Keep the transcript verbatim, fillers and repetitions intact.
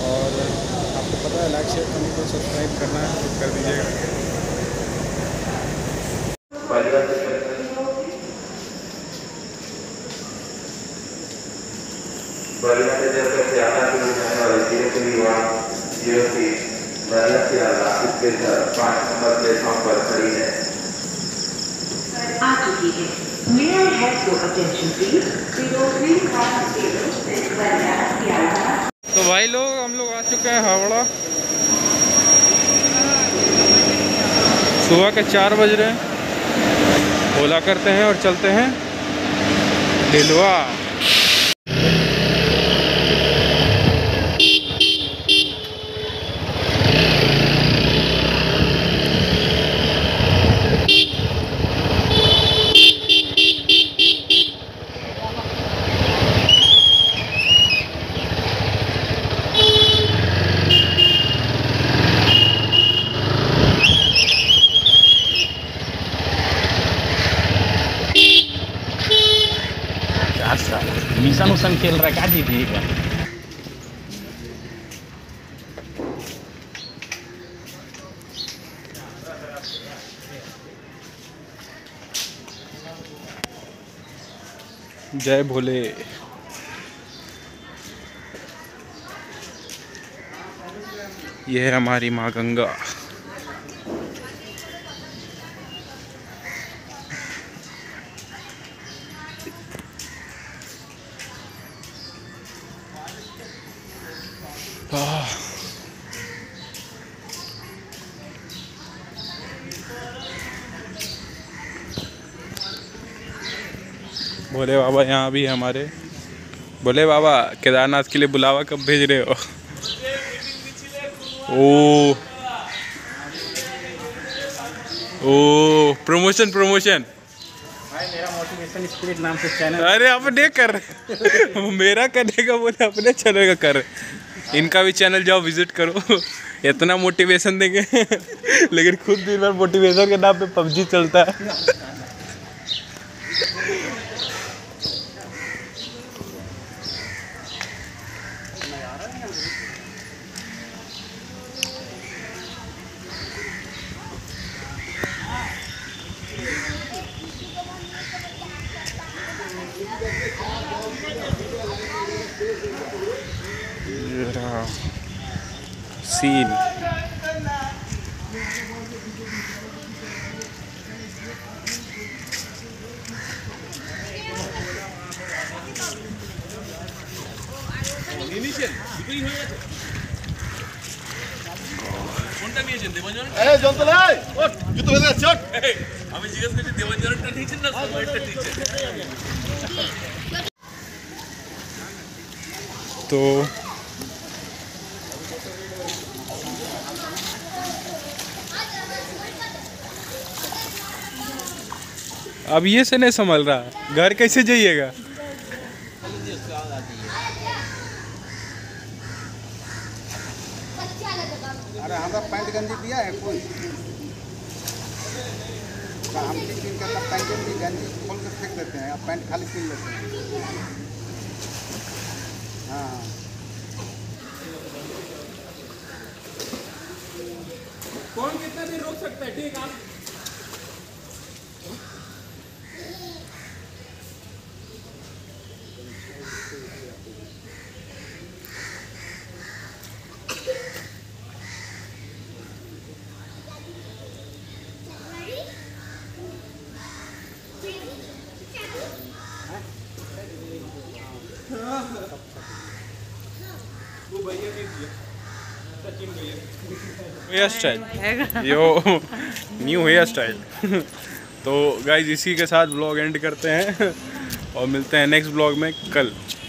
और आपको पता है लाइक शेयर कमेंट और सब्सक्राइब करना है तो कर दीजिएगा। पाँच नंबर प्लेटफॉर्म पर खड़ी है आ चुकी है। May I have your attention please? zero three five zero six Bariatriciala। तो भाई लोग हम लोग आ चुके हैं हावड़ा। सुबह के चार बज रहे हैं। ओला करते हैं और चलते हैं दिलवा। मिशन उसन खेल रहा है क्या जीतिएगा। जय भोले। यह है हमारी माँ गंगा। भोले बाबा यहाँ भी है हमारे। भोले बाबा केदारनाथ के लिए बुलावा कब भेज रहे हो? ओ ओ प्रमोशन प्रमोशन भाई मेरा मोटिवेशन स्पिरिट नाम से चैनल। अरे अपने कर मेरा करने का बोले अपने चैनल का कर। इनका भी चैनल जाओ विजिट करो। इतना मोटिवेशन देंगे लेकिन खुद दिन भर मोटिवेशन के नाम पे पबजी चलता है। सीन तो अब ये से नहीं संभल रहा, घर कैसे जाइएगा? अरे हमारा पैंट गंजी दिया है कोई? हम पीन के पैंट गंजी गंजी खोल कर फेंक देते हैं, अब पैंट खाली पीन लेते हैं। हाँ कौन कितना देर रोक सकता है? ठीक है हेयर स्टाइल यो न्यू हेयर स्टाइल। तो गाइज इसी के साथ ब्लॉग एंड करते हैं और मिलते हैं नेक्स्ट ब्लॉग में कल।